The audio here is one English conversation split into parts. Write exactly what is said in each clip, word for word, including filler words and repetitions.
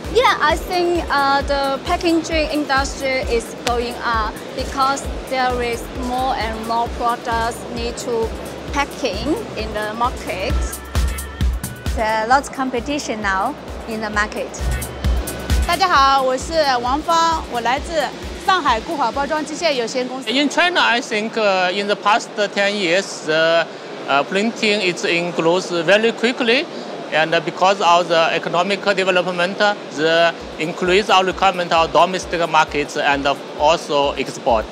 Yeah, I think uh, the packaging industry is going up because there is more and more products need to packing in the market. There's lots of competition now in the market. 大家好，我是王芳，我来自上海固好包装机械有限公司。 In China, I think uh, in the past ten years, uh, uh, printing is increased very quickly. And because of the economic development, the increase our requirement of domestic markets and also export.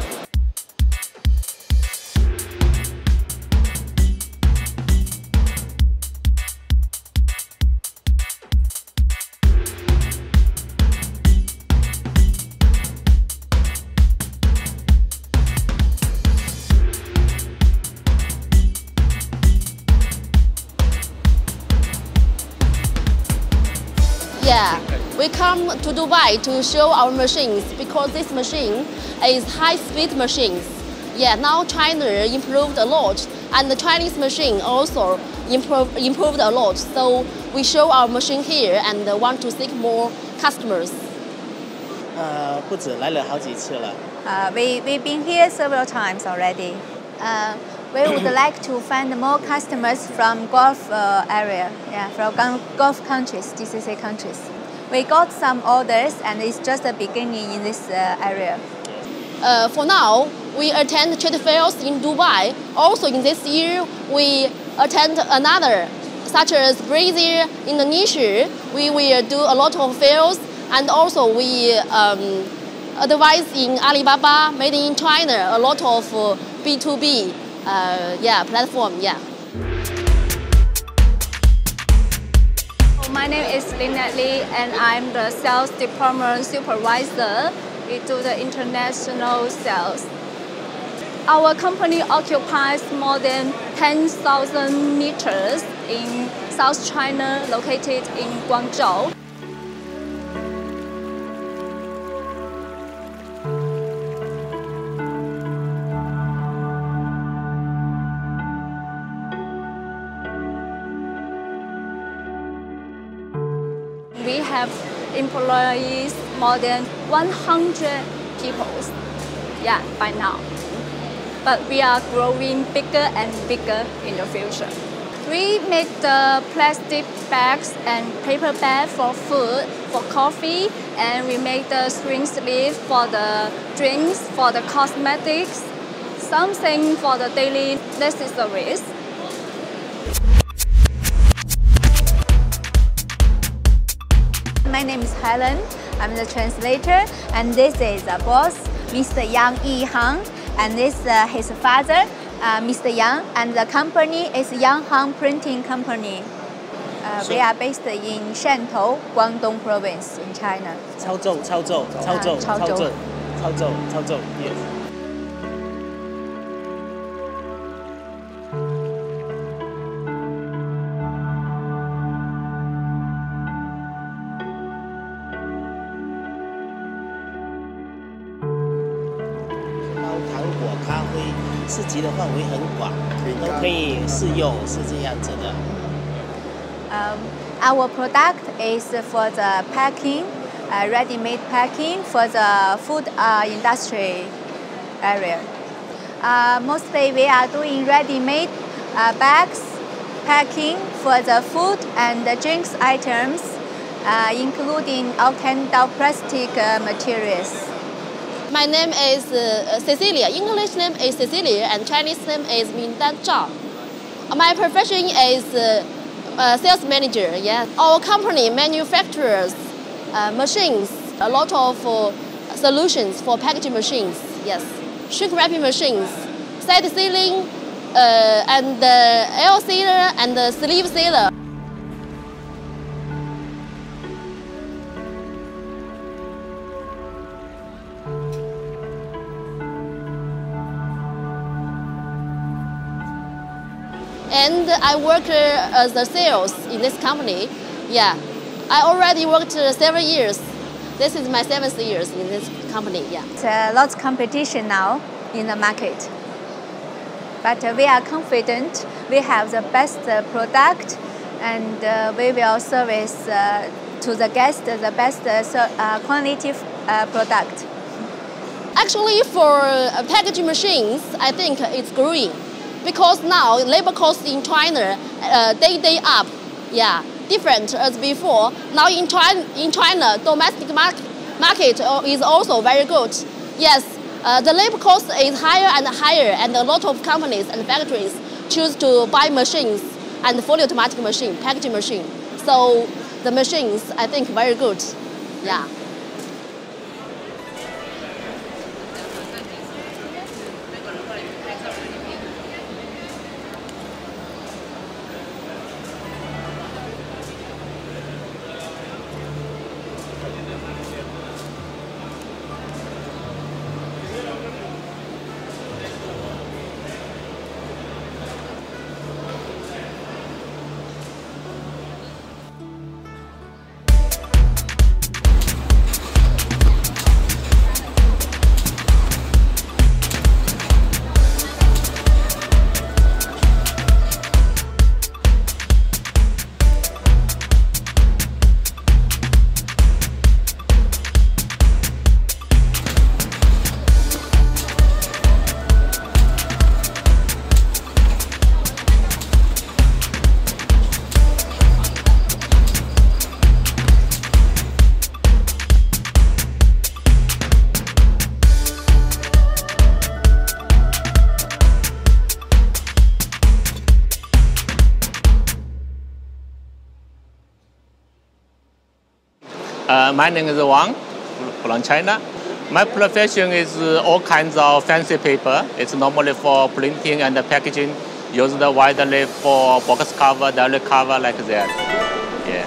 Yeah, we come to Dubai to show our machines because this machine is high-speed machines. Yeah, now China improved a lot, and the Chinese machine also improved improved a lot. So we show our machine here and want to seek more customers. 呃，不止来了好几次了。 Uh, we we've been here several times already. Uh, we would like to find more customers from Gulf uh, area, yeah, from Gulf countries, G C C countries. We got some orders, and it's just the beginning in this uh, area. Uh, for now, we attend trade fairs in Dubai. Also, in this year, we attend another, such as Brazil, Indonesia. We will do a lot of fairs, and also we um, advise in Alibaba, made in China, a lot of uh, B two B. Uh, yeah, platform, yeah. My name is Lynette Lee and I'm the sales department supervisor. We do the international sales. Our company occupies more than ten thousand meters in South China, located in Guangzhou. We have employees more than one hundred people, yeah, by now. But we are growing bigger and bigger in the future. We make the plastic bags and paper bags for food, for coffee, and we make the string sleeve for the drinks, for the cosmetics, something for the daily necessities. My name is Helen. I'm the translator, and this is the boss, Mister Yang Yihang, and this is uh, his father, uh, Mister Yang, and the company is Yang Hang Printing Company. Uh, we are based in Shantou, Guangdong Province in China. 操作，操作，操作，操作，操作，操作 ，yes. 糖果、咖啡，市集的范围很广，都可以试用，是这样子的。 Um, our product is for the packing, uh, ready-made packing for the food uh, industry area. Uh, mostly we are doing ready-made uh, bags, packing for the food and the drinks items, uh, including all kinds of plastic uh, materials. My name is uh, Cecilia. English name is Cecilia, and Chinese name is Mindan Zhao. My profession is uh, uh, sales manager. Yeah, our company manufactures uh, machines, a lot of uh, solutions for packaging machines. Yes, shrink wrapping machines, side sealing, uh, and the L sealer and the sleeve sealer. And I work uh, as a sales in this company. Yeah, I already worked uh, several years. This is my seventh years in this company. Yeah. There's lots of competition now in the market, but uh, we are confident we have the best uh, product and uh, we will service uh, to the guest the best uh, quality uh, product. Actually, for uh, packaging machines, I think it's growing because now labor costs in China uh, day day up, yeah, different as before. Now in China, in China, domestic market market is also very good. Yes, uh, the labor cost is higher and higher, and a lot of companies and factories choose to buy machines and fully automatic machine, packaging machine. So the machines, I think, very good, yeah. Uh, my name is Wang from China. My profession is uh, all kinds of fancy paper. It's normally for printing and packaging, used widely for box cover, diary cover, like that. Yeah.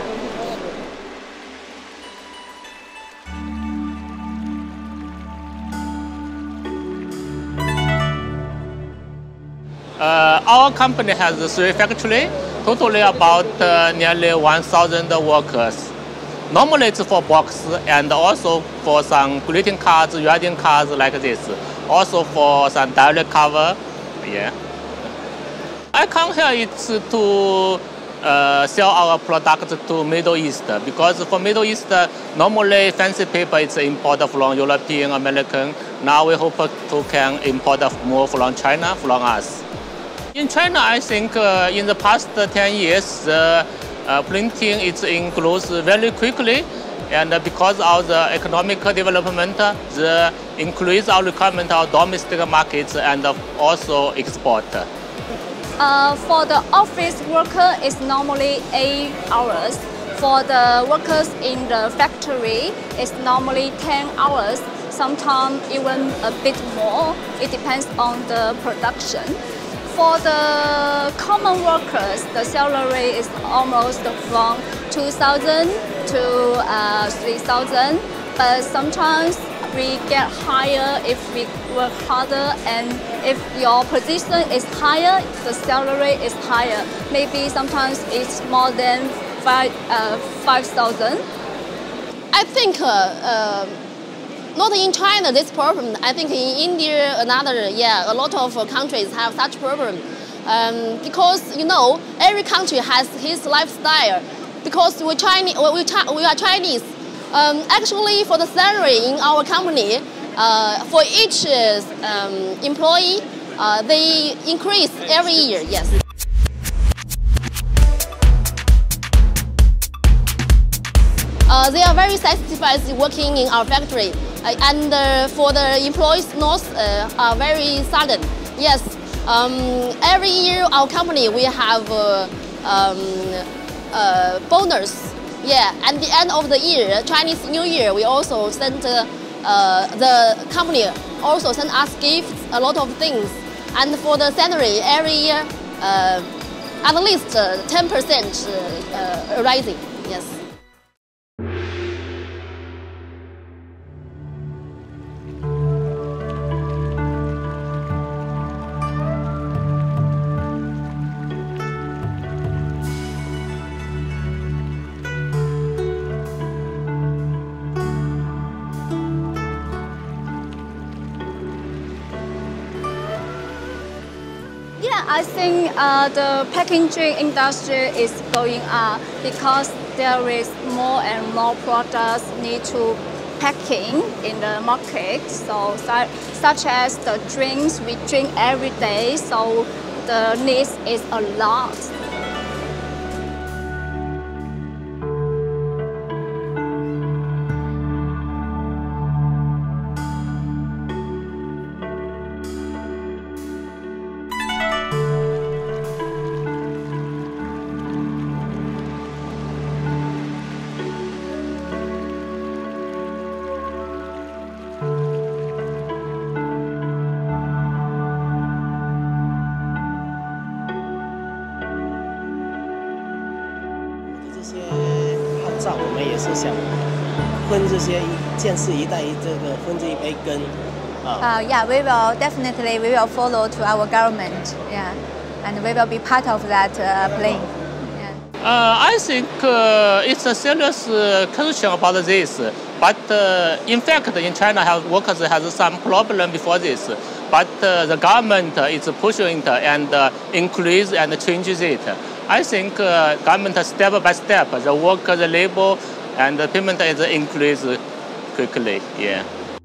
Uh, our company has three factories, totally about uh, nearly one thousand workers. Normally it's for box and also for some greeting cards, wedding cards like this. Also for some diary cover, yeah. I come here it's to uh, sell our product to Middle East because for Middle East, normally fancy paper is imported from European, American. Now we hope to can import more from China, from us. In China, I think uh, in the past ten years, uh, Uh, printing is increased very quickly, and uh, because of the economic development, uh, the increase our requirement of domestic markets and uh, also export. Uh, for the office worker, it's normally eight hours. For the workers in the factory, it's normally ten hours. Sometimes even a bit more. It depends on the production. For the common workers, the salary is almost from two thousand to uh, three thousand, but sometimes we get higher if we work harder, and if your position is higher, the salary is higher. Maybe sometimes it's more than five uh, five thousand. I think. Uh, uh, Not in China, this problem. I think in India, another, yeah, a lot of countries have such problem. Um, because, you know, every country has his lifestyle. Because we're Chinese, we, we are Chinese. Um, actually, for the salary in our company, uh, for each um, employee, uh, they increase every year, yes. Uh, they are very satisfied working in our factory. Uh, and uh, for the employees' notes uh, are very sudden. Yes, um, every year our company we have uh, um, uh, bonus. Yeah, at the end of the year, Chinese New Year, we also send uh, uh, the company also send us gifts, a lot of things. And for the salary, every year, uh, at least ten percent uh, uh, rising. Yes. Yeah, I think uh, the packaging industry is going up because there is more and more products need to packing in the market. So such as the drinks we drink every day, so the need is a lot. 我们也是想分这些建设一带一这个分这一杯羹啊。 Uh, yeah, we will definitely we will follow to our government. Yeah, and we will be part of that uh, plan. Yeah. Uh, I think uh, it's a serious uh, question about this, but uh, in fact, in China, health workers has some problem before this. But uh, the government is pushing it and uh, increase and changes it. I think uh, government step by step, the work, the labor, and the payment is increased quickly. Yeah.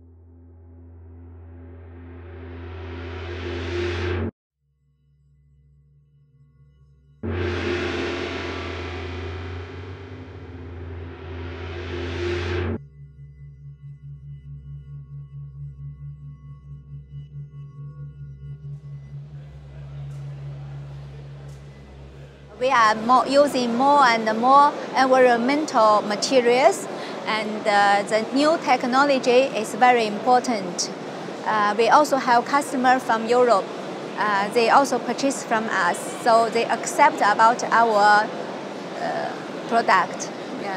We are more using more and more environmental materials, and uh, the new technology is very important. Uh, we also have customers from Europe. Uh, they also purchase from us, so they accept about our uh, product. Yeah.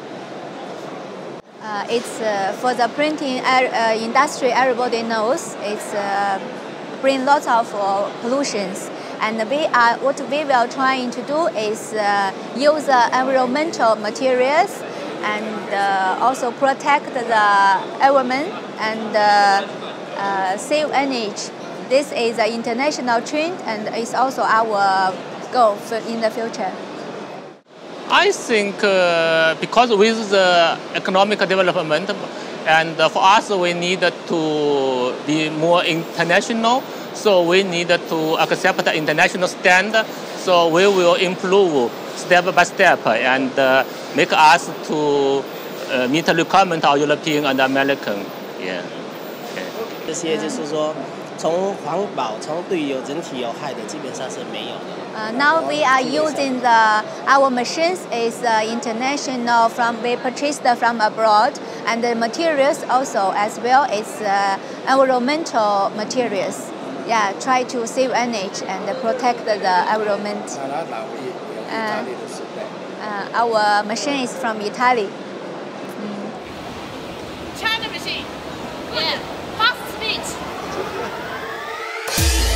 Uh, it's uh, for the printing uh, industry. Everybody knows it's uh, bring lots of uh, pollutions. And we are, what we will trying to do is uh, use uh, environmental materials and uh, also protect the environment and uh, uh, save energy. This is an international trend and it's also our goal for in the future. I think uh, because with the economic development, and uh, for us we need to be more international. So we need to accept the international standard. So we will improve step by step and uh, make us to uh, meet the requirement of European and American. Yeah. Okay. 这些就是说，从环保，从对有人体有害的，基本上是没有的。 Uh, now we are using the our machines is uh, international from we purchased from abroad, and the materials also as well is uh, environmental materials. Yeah, try to save energy and protect the environment. Uh, uh, our machine is from Italy. Mm. China machine. Yeah. Fast speed.